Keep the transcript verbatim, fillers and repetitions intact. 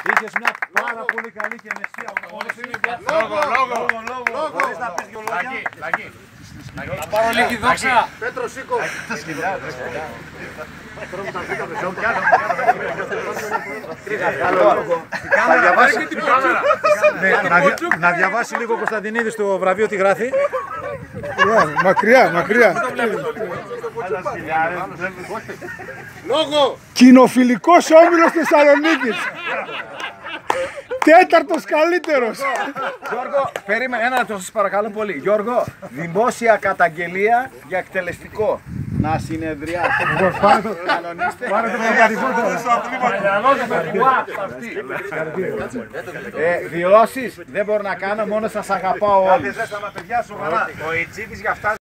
Είχες μια πάρα πολύ καλή και μεσαία οργάνωση. Λόγο, λόγο, λόγο. Μπορείς να πεις δυο λόγια. Λαγί, Θα πάρω λίγη δόξα. Πέτρο, σήκω. Να διαβάσει λίγο ο Κωνσταντινίδης το βραβείο τι γράφει. Μακριά, μακριά. Λόγο. Κοινοφιλικός όμιλος Θεσσαλονίκης. Τέταρτος καλύτερος. Γιώργο, περίμενε ένα λεπτό, σας παρακαλώ πολύ. Γιώργο, δημόσια καταγγελία για εκτελεστικό. Να συνεδριάσει. Κανονίστε. Πάρε το πραγματικό Ε, δηλώσεις δεν μπορώ να κάνω, μόνο σας αγαπάω όλους. παιδιά σοβαρά. Ο Ιτσίδης για αυτά